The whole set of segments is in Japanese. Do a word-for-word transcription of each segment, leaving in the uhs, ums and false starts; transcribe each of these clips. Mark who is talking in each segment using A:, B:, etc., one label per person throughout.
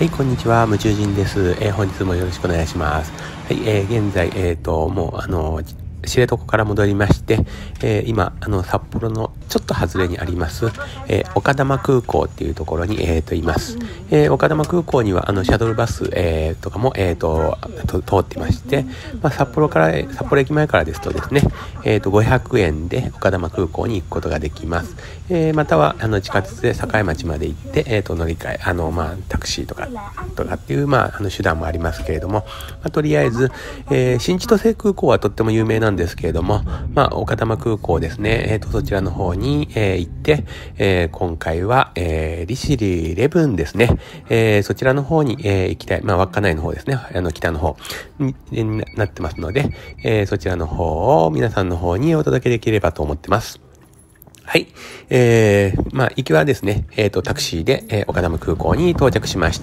A: はい、こんにちは。夢中人です。えー、本日もよろしくお願いします。はい、えー、現在、えっと、もう、あの、知床から戻りまして、えー、今、あの、札幌のちょっと外れにあります、えー、丘珠空港っていうところに、えっと、います。えー、丘珠空港には、あの、シャトルバス、えー、とかも、えっと、と通ってまして、まあ、札幌から、札幌駅前からですとですね、えっと、ごひゃくえんで丘珠空港に行くことができます。えー、または、あの、地下鉄で境町まで行って、えっと、乗り換え、あの、まあ、タクシーとか、とかっていう、まあ、あの、手段もありますけれども、まあ、とりあえず、えー、新千歳空港はとっても有名なんですけれども、まあ、丘珠空港ですね、えっと、そちらの方に、えー、行って、えー、今回は、えー、利尻レブンですね、えー、そちらの方に、えー、行きたい、まあ、稚内の方ですね、あの、北の方に、になってますので、えー、そちらの方を皆さんの方にお届けできればと思ってます。はい。えー、まあ、行きはですね、えっと、タクシーで、えー、丘珠空港に到着しました。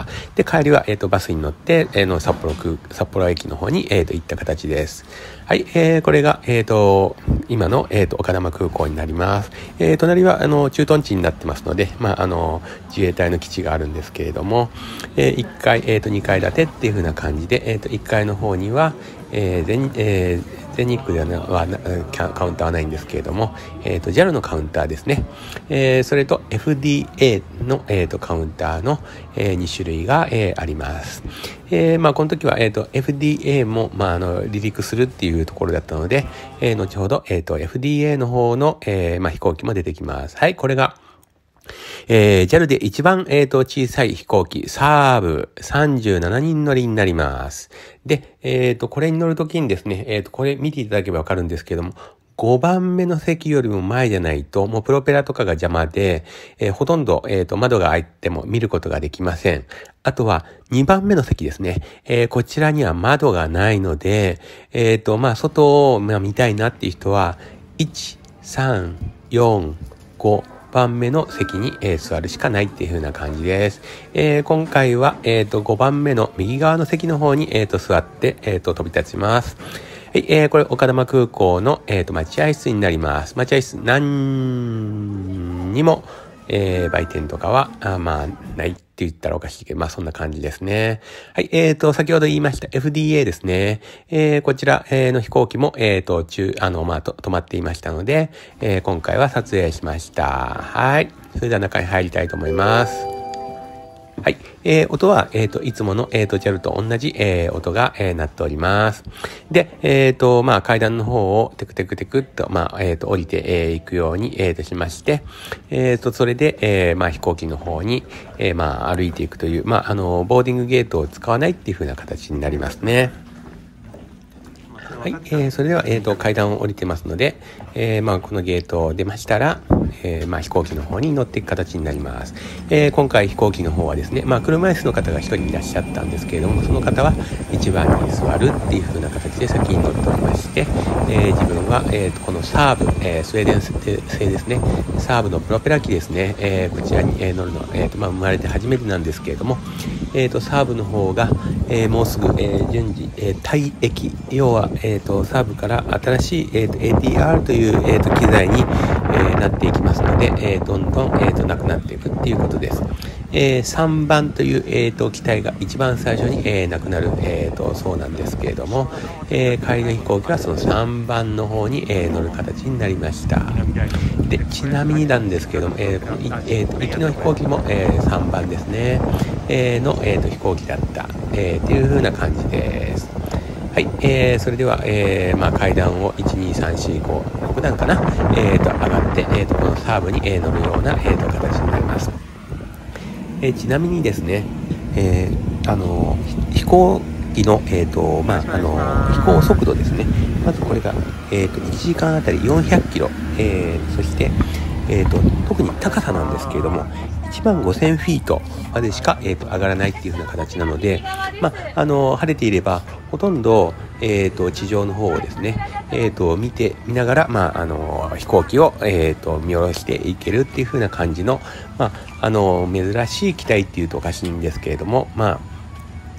A: で、帰りは、えっと、バスに乗って、えー、の、札幌空、札幌駅の方に、えっと、行った形です。はい。えー、これが、えっと、今の、えっと、丘珠空港になります。えー、隣は、あの、駐屯地になってますので、まあ、あの、自衛隊の基地があるんですけれども、えー、いっかい、えっと、にかい建てっていう風な感じで、えっと、いっかいの方には、えー、全、えー全日空ではカウンターはないんですけれども、えっと、ジャル のカウンターですね。えー、それと エフディーエー の、えー、とカウンターの、えー、に種類が、えー、あります。えー、まあ、この時は、えっと、エフディーエー も、まあ、あの、離陸するっていうところだったので、えー、後ほど、えっと、エフディーエー の方の、えー、まあ、飛行機も出てきます。はい、これが、えー、ジャル で一番、えーと、小さい飛行機、サーブ、さんじゅうななにん乗りになります。で、えーと、これに乗るときにですね、えーと、これ見ていただければわかるんですけども、ごばんめの席よりも前じゃないと、もうプロペラとかが邪魔で、えー、ほとんど、えーと、窓が開いても見ることができません。あとは、にばんめの席ですね。えー、こちらには窓がないので、えーと、まあ、外を、まあ、見たいなっていう人は、いち、さん、よん、ご、ばんめの席に、えー、座るしかないっていう風な感じです。えー、今回は、えーと、ごばんめの右側の席の方に、えーと、座って、えーと、飛び立ちます。はい、えー、これ、丘珠空港の、えーと、待合室になります。待合室、何にも、えー、売店とかは、あまあ、ないって言ったらおかしいけど、まあそんな感じですね。はい、えーと、先ほど言いました エフディーエー ですね。えー、こちら、えー、の飛行機も、えーと、中、あの、まあ、と、止まっていましたので、えー、今回は撮影しました。はい。それでは中に入りたいと思います。はい。えー、音は、えっと、いつもの、えっと、ジャル と同じ、えー、音が、えー、鳴っております。で、えっと、まあ、階段の方をテクテクテクっと、まあ、えっと、降りて、えー、行くように、えっと、しまして、えっと、それで、えー、まあ、飛行機の方に、えー、まあ、歩いていくという、まあ、あの、ボーディングゲートを使わないっていう風な形になりますね。はい、えー、それでは、えーと、階段を降りてますので、えー、まあ、このゲートを出ましたら、えー、まあ、飛行機の方に乗っていく形になります。えー、今回飛行機の方はですね、まあ、車椅子の方が一人いらっしゃったんですけれども、その方は一番に座るっていう風な形で先に乗っておりまして、えー、自分は、えーと、このサーブ、えー、スウェーデン製ですね、サーブのプロペラ機ですね、えー、こちらに、えー、乗るのは、えーと、まあ、生まれて初めてなんですけれども、えーと、サーブの方が、えー、もうすぐ、えー、順次、えー、退役、要は、えーと、サーブから新しい、えーと、エーティーアール という、えーと、機材に、えー、なっていきますので、えー、どんどん、えーと、なくなっていくっていうことです。えー、さんばんという、えーと、機体が一番最初に、えー、なくなる、えーと、そうなんですけれども、えー、帰りの飛行機はそのさんばんの方に、えー、乗る形になりました。で、ちなみになんですけれども、えー、この、えーと、行きの飛行機も、えー、さんばんですね、えー、の、えーと、飛行機だった、えー、っていう風な感じです。はい、えー、それでは、えー、まあ、階段をいち、に、さん、よん、ご、ろく段かな、えーと、上がって、えーと、このサーブに、えー、乗るような、えーと、形になります。えー、ちなみにですね、えー、あの、飛行機の、えーと、まあ、あの、飛行速度ですね。まずこれが、えーと、いちじかんあたりよんひゃくキロ、えー、そして、えーと、特に高さなんですけれども、いちまんごせんフィートまでしか、えーと、上がらないっていう風な形なので、まあ、あの、晴れていれば、ほとんど、えーと、地上の方をですね、えーと、見て、見ながら、まあ、あの、飛行機を、えーと、見下ろしていけるっていう風な感じの、まあ、あの、珍しい機体っていうとおかしいんですけれども、まあ、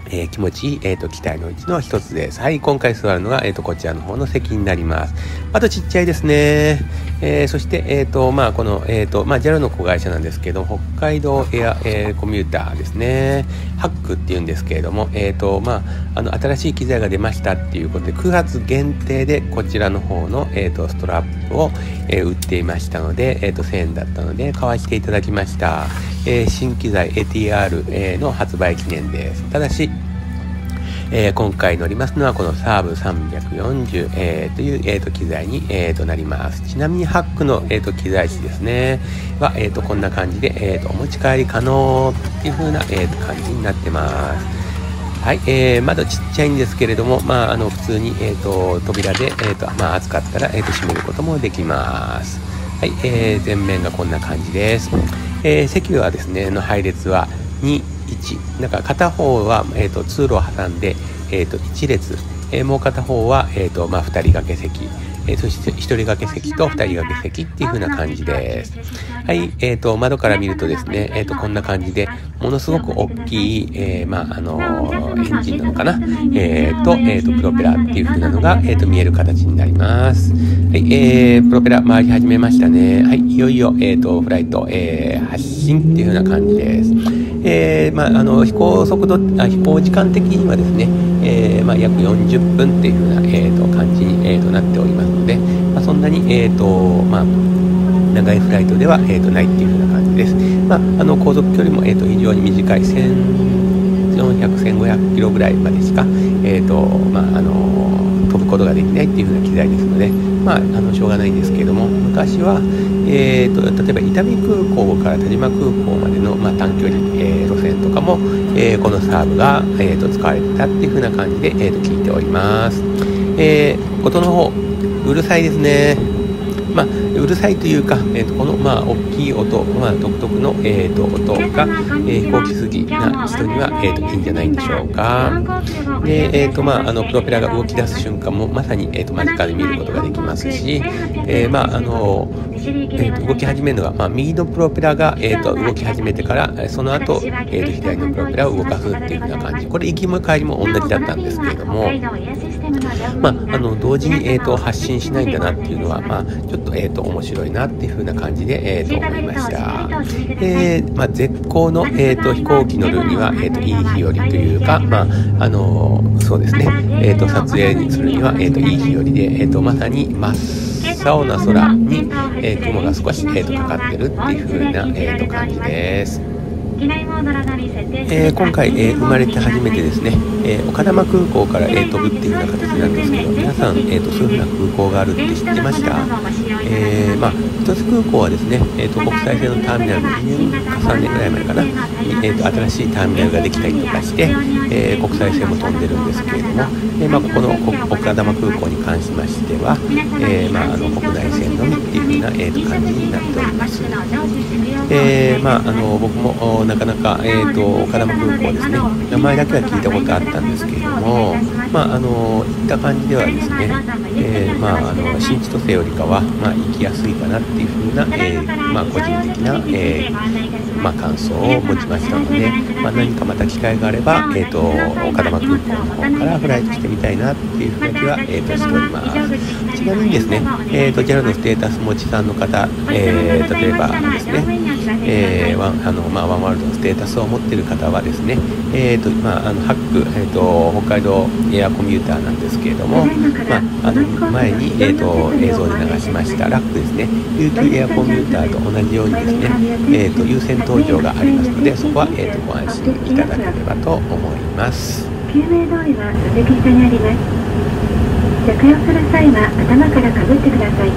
A: えー、気持ちいい、えーと、機体のうちの一つです。はい、今回座るのが、えーと、こちらの方の席になります。あとちっちゃいですね。えー、そして、えーと、まあ、この、えーと、まあ、ジャル の子会社なんですけど、北海道エア、えー、コミューターですね。ハックっていうんですけれども、えーと、まあ、あの、新しい機材が出ましたっていうことで、くがつ限定でこちらの方の、えーと、ストラップを、えー、売っていましたので、えーと、せんえんだったので、買わせていただきました。えー、新機材 エーティーアール、えー、の発売記念です。ただし、えー、今回乗りますのはこのサーブさんびゃくよんじゅう、えー、という、えー、と機材に、えー、となります。ちなみにハックの、えー、と機材紙ですねは、えー、とこんな感じで、えー、とお持ち帰り可能っていう風な、えー、と感じになってます。はい、えー、窓ちっちゃいんですけれども、まあ、あの普通に、えー、と扉で、えーとまあ、暑かったら、えー、と閉めることもできます。はい、えー、前面がこんな感じです。えー、席はですねの配列はにいち、なんか片方は、えー、と通路を挟んで、えー、といち列、えー、もう片方は、えーとまあ、ふたり掛け席、えー、そしてひとり掛け席とふたり掛け席っていう風な感じです。はい、えーと窓から見るとですね、えー、とこんな感じでものすごく大きい、えー、まああのー、エンジンなのかな、えー、と,、えー、とプロペラっていう風なのが、えー、と見える形になります。はい、えー、プロペラ回り始めましたね。はい、いよいよ、えー、とフライト、えー、発進っていう風な感じです。えーまあ、あの飛行速度あ飛行時間的にはですね、えーまあ、約よんじゅっぷんっていう風な、えー、と感じに、えー、となっておりますので、まあ、そんなに、えーとまあ、長いフライトでは、えー、とないっていう風な感じです。まあ、あの航続距離も、えー、と非常に短いせんよんひゃく、せんごひゃくキロぐらいまでしか、えーとまああの飛ぶことができないっていう風な機材ですので、まあ、あのしょうがないんですけれども、昔は、えー、と例えば伊丹空港から田島空港までの、まあ、短距離、えー、路線とかも、えー、このサーブが、えー、と使われてたっていう風な感じで、えー、と聞いております。えー、音の方うるさいですね。まあ、うるさいというか、えー、とこの、まあ、大きい音、まあ、独特の、えー、と音が、えー、飛行機好きな人には、えー、といいんじゃないんでしょうか。で、えーとまあ、あのプロペラが動き出す瞬間もまさに、えー、と間近で見ることができますし、えーまああのえー、と動き始めるのは、まあ、右のプロペラが、えー、と動き始めてからその後、えー、と左のプロペラを動かすっていう風な感じ。これ行きも帰りも同じだったんですけれども、まあ、あの同時に、えー、と発進しないんだなっていうのは、まあ、ちょっと,、えー、と面白いなっていう風な感じで、えー、と思いました。で、まあ、絶好の、えー、と飛行機乗るには、えー、といい日和というか、まああのそうですね、えー、と撮影にするには、えー、といい日和で、えー、とまさに真っ青な空に、えー、雲が少し、えー、とかかってるっていう風な、えー、と感じです。えー、今回、えー、生まれて初めてですね、えー、丘珠空港から、えー、飛ぶっていうような形なんですけど、皆さん、えー、とそういう風な空港があるって知ってました？えー、まあ一つ空港はですね、えー、と国際線のターミナルのにねんかさんねんぐらい前かなに、えー、と新しいターミナルができたりとかして、えー、国際線も飛んでるんですけれども、えーまあ、この丘珠空港に関しましては、えーまあ、あの国内線のみっていう風な、えー、と感じになっております。えーまあ、あの僕もなかなか、えー、と丘珠空港ですね、名前だけは聞いたことあったんですけれども、まあ、あの行った感じではですね、えーまあ、あの新千歳よりかは、まあ、行きやすいかなっていう風な、えーまあ、個人的な、えーまあ、感想を持ちましたので、まあ、何かまた機会があれば、えー、と丘珠空港の方からフライトしてみたいなっていうふうな気は、えー、としております。ちなみにですね、えー、と ジャル のステータス持ちさんの方、えー、例えばですね、えー、ワンあのまあ、ワンワールドのステータスを持っている方はですね、えーとまあ、あのハック、えー、と北海道エアコミューターなんですけれども、まあ、あの前に、えー、と映像で流しましたラックですね、琉球エアコミューターと同じようにですね、えー、と優先搭乗がありますので、そこは、えー、とご安心いただければと思います。
B: 救命胴衣は座席下にあります。着用する際は頭からかぶってください。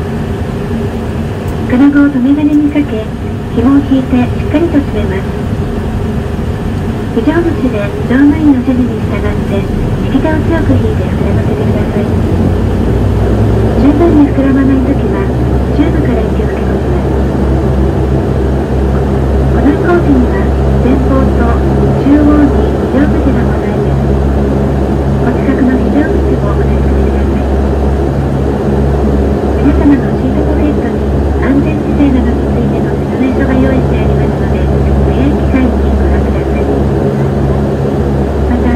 B: 金具を留め金にかけ、紐を引いてしっかりと詰めます。非常口で乗務員の指示に従って引き手を強く引いて膨らませてください。十分に膨らまないときはチューブから息を吹き込みます。この飛行機には前方と中央に非常口がございます。お近くの非常口をお確かめください。皆様のシートポケットに安全姿勢などについての説明書が用意してありますので、早い機会にご覧ください。また、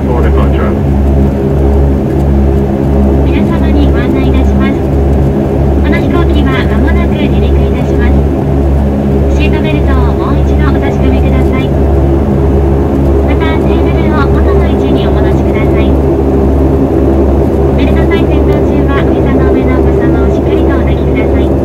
C: for departure.
B: 皆様にご案内いたします。この飛行機は間もなく離陸いたします。シートベルトをもう一度お確かめください。またテーブルを元の位置にお戻しください。ベルト再点灯中は膝の上のお子様をしっかりとお抱きください。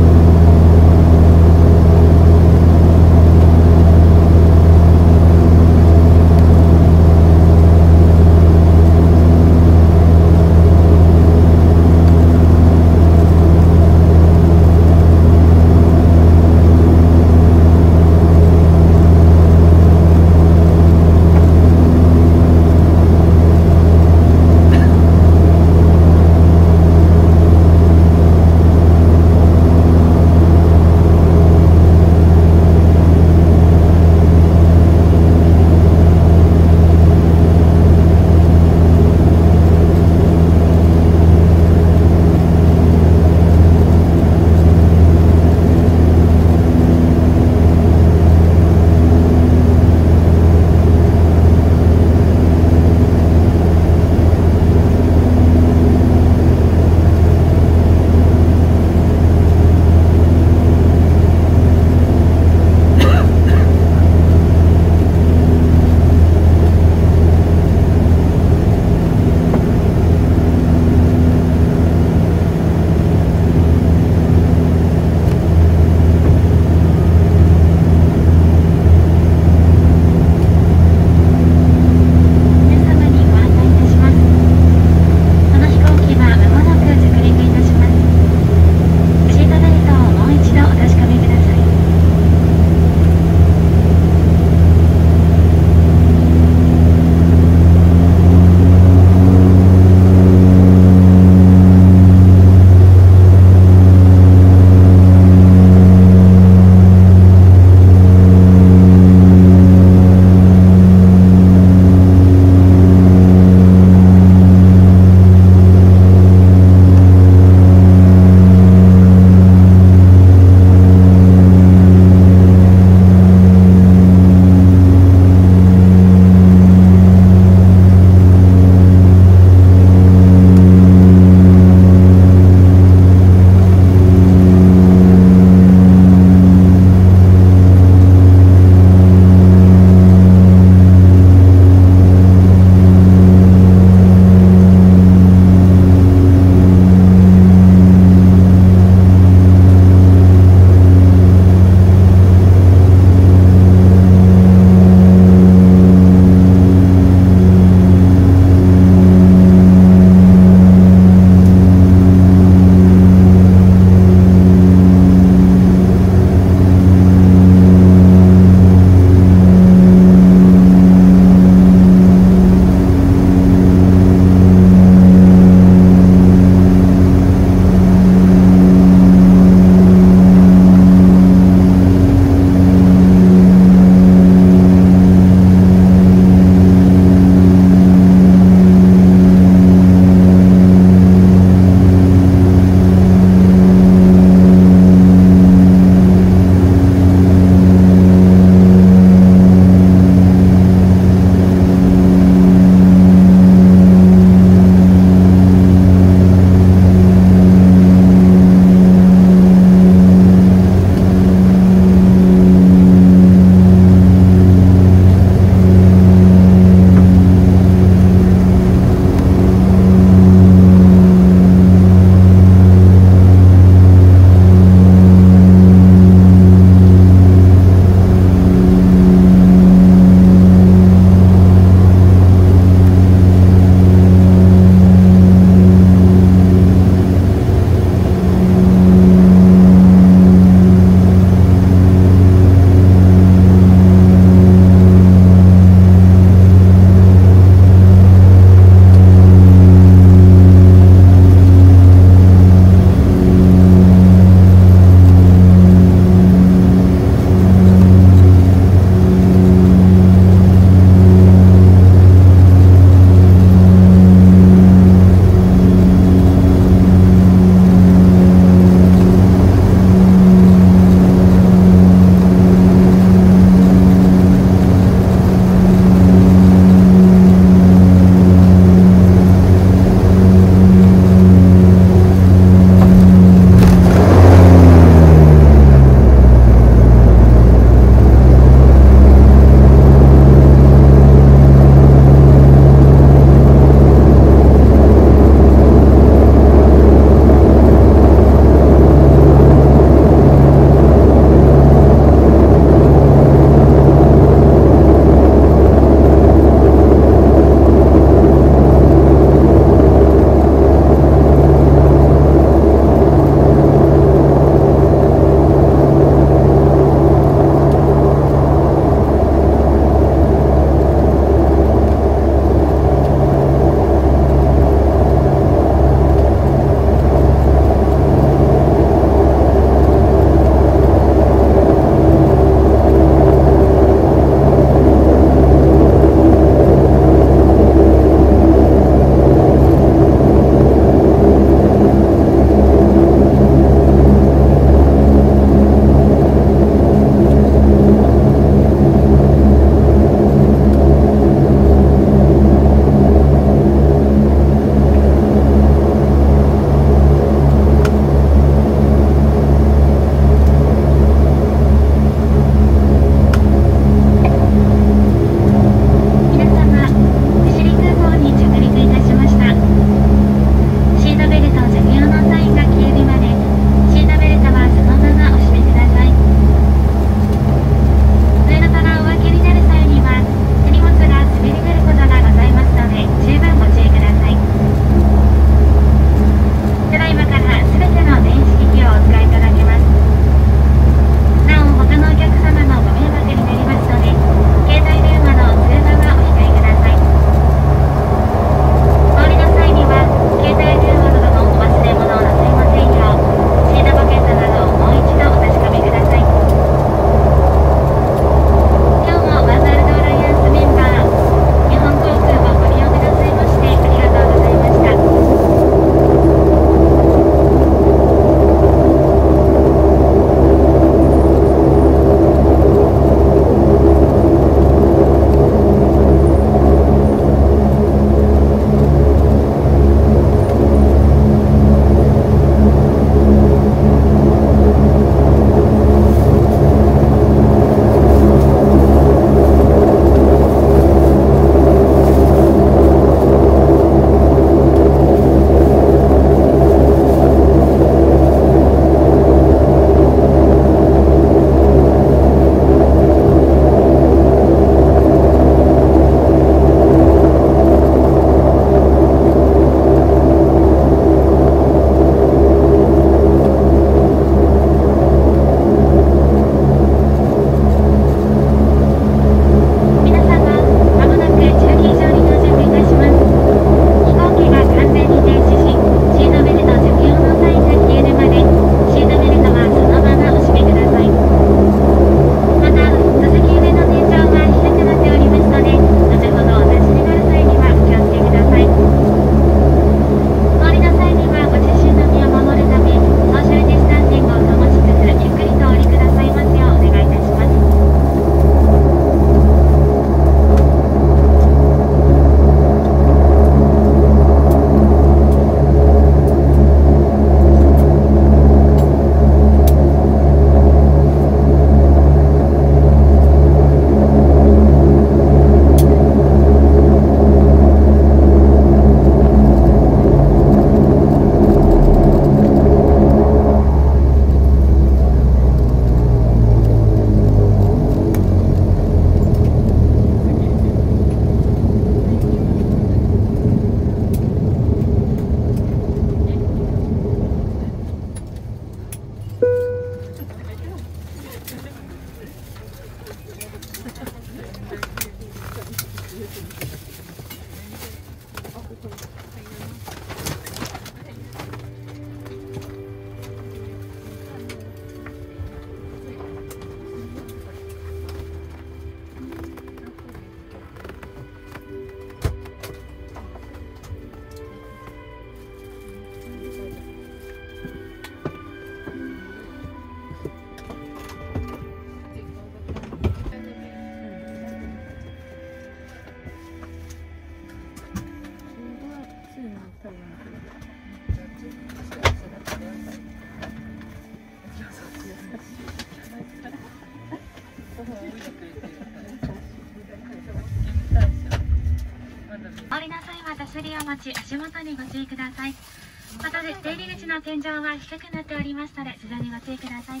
C: お待ち、足元にご注意ください。また、出入り口の天井は低くなっておりますので、頭上にご注意ください。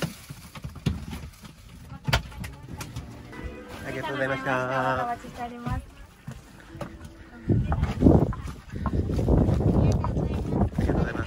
A: ありがとうございました。
D: お待ちしております。
A: ありがとうございます。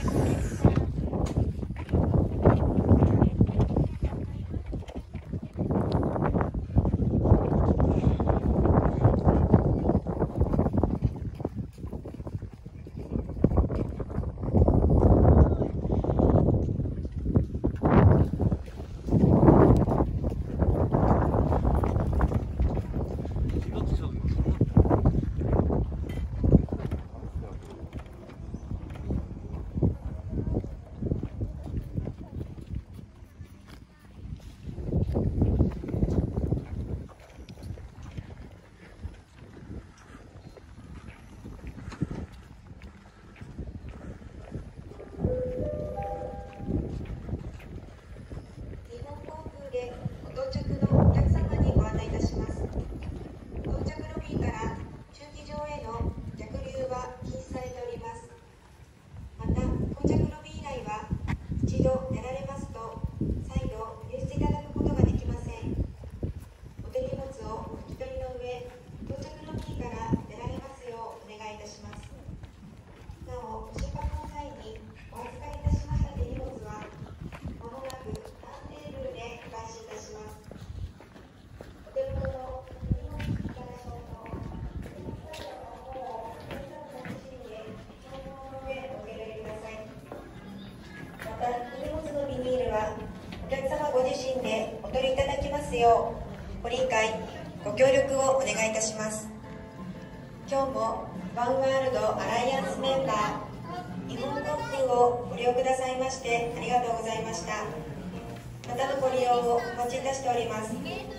E: お客様ご自身でお取りいただきますようご理解ご協力をお願いいたします。今日もワンワールドアライアンスメンバー日本航空をご利用くださいましてありがとうございました。またのご利用をお待ちいたしております。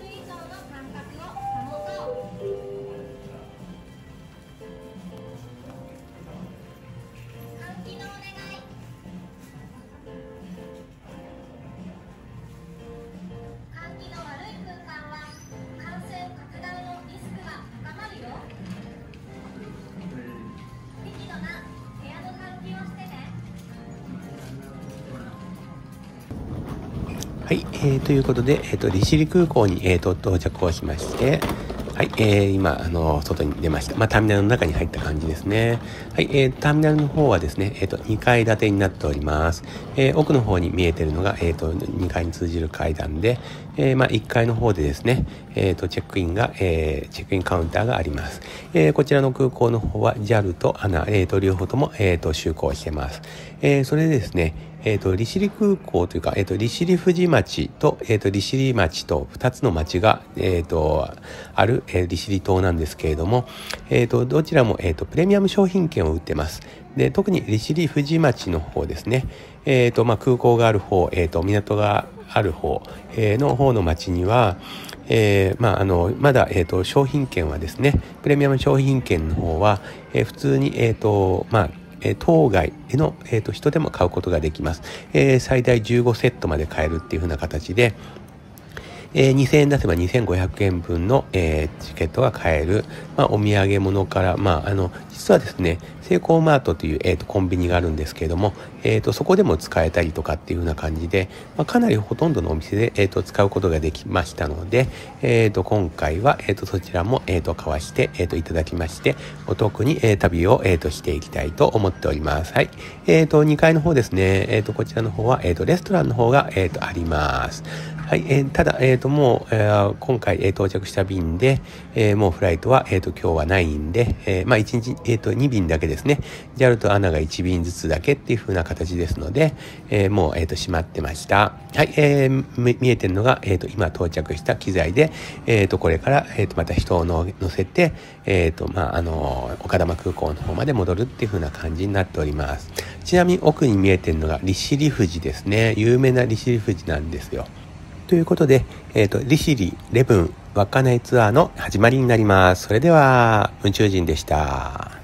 A: はい、えー、ということで、えー、と利尻空港に、えー、と到着をしまして、はい、えー、今あの外に出ました。まあ、ターミナルの中に入った感じですね。はい、えー、ターミナルの方はですね、えー、とにかい建てになっております。えー、奥の方に見えているのが、えー、とにかいに通じる階段で、えーまあ、いっかいの方でですね、えー、とチェックインが、えー、チェックインカウンターがあります。えー、こちらの空港の方は ジャル と エーエヌエー、えー、と両方とも、えー、と就航してます。えー、それでですね、えっ、ー、と、利尻空港というか、えっ、ー、と、利尻富士町と、えっ、ー、と、利尻町とふたつの町が、えっ、ー、と、ある、えー、利尻島なんですけれども、えっ、と、どちらも、えっ、と、プレミアム商品券を売ってます。で、特に利尻富士町の方ですね、えっ、と、まあ、空港がある方、えっ、と、港がある方、えー、の方の町には、えー、まあ、あの、まだ、えっ、と、商品券はですね、プレミアム商品券の方は、えー、普通に、えっ、と、まあ、島外への、えー、と人でも買うことができます。えー、最大じゅうごセットまで買えるっていう風な形で、えー、にせんえん出せばにせんごひゃくえんぶんの、えー、チケットが買える、まあ、お土産物から、まあ、あの、実はですね、セイコーマートという、えー、とコンビニがあるんですけれども、えー、とそこでも使えたりとかっていう風な感じで、まあ、かなりほとんどのお店で、えー、と使うことができましたので、えー、と今回は、えー、とそちらも、えー、と買わして、えー、といただきまして、お得に、えー、旅を、えー、としていきたいと思っております。はい。えー、とにかいの方ですね、えー、とこちらの方は、えー、とレストランの方が、えー、とあります。はい、えー、ただ、えー、ともう、えー、今回、えー、到着した便で、えー、もうフライトは、えー、と今日はないんで、えー、まあいちにち、えー、とにびんだけですね。ジャル と エーエヌエー がいちびんずつだけっていう風な形ですので、えー、もう、えー、と閉まってました。はい、えー、見えてるのが、えー、と今到着した機材で、えー、とこれから、えー、とまた人を乗せて、えー、とまああの岡玉空港の方まで戻るっていう風な感じになっております。ちなみに奥に見えてるのが利尻富士ですね。有名な利尻富士なんですよ。ということで、えっ、ー、と、利尻レブン稚内ツアーの始まりになります。それでは、宇宙人でした。